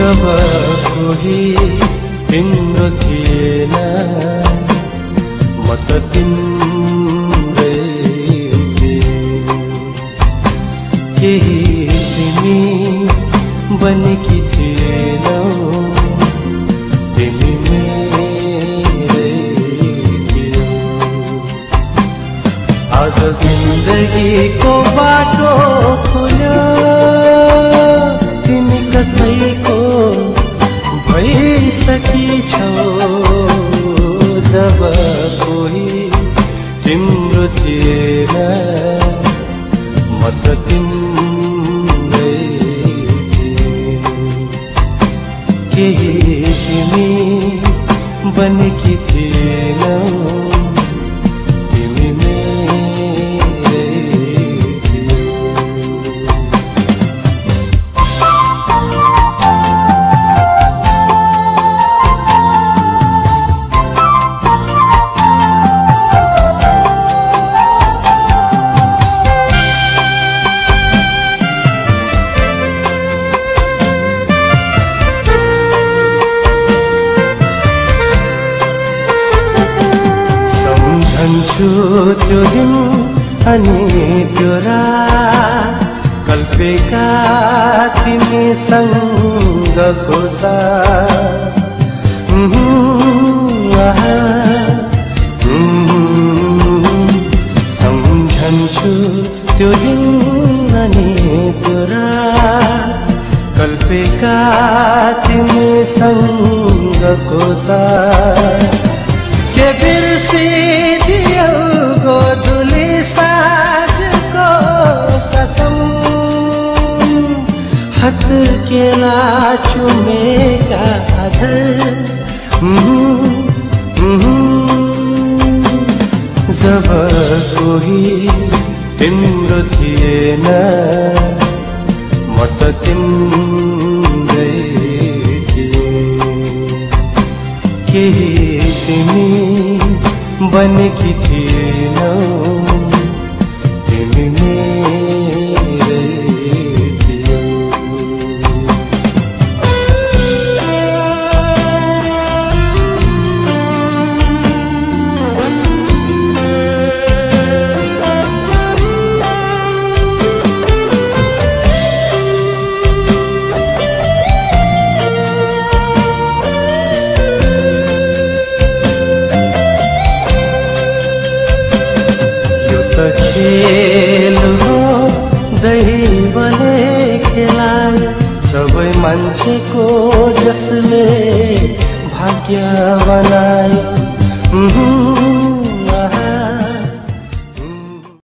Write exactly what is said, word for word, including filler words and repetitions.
जब कोही तिम्रो थिएन म त तिम्रै थिएँ। केही तिमी बनेकी थिएनौ, तिमी मेरै थियौ। आज जिन्दगीको बाटो खुल्यो, तिमी कसैको भइसकी छौ। जब कोही तिम्रो थिएन म त तिम्रै थिएँ। केही तिमी बनेकी थिएनौ, तिमी मेरै थियौ। त्यो दिन अनि त्यो रात कल्पेका तिमीसँगको साथ। सम्झन्छु त्यो दिन अनि त्यो रात कल्पेका तिमीसँगको साथ। के बिर्सिदियौ गोधुली साँझको कसम, हत्केला चुमेका आधार। जब कोही तिम्रो थिएन म त तिम्रै थिएँ। केही तिमी बनेकी थिएनौ, तिमी मेरै थियौ। खेल हो दैवले खेलायो सबै मान्छेको, जसले भाग्य बनायो।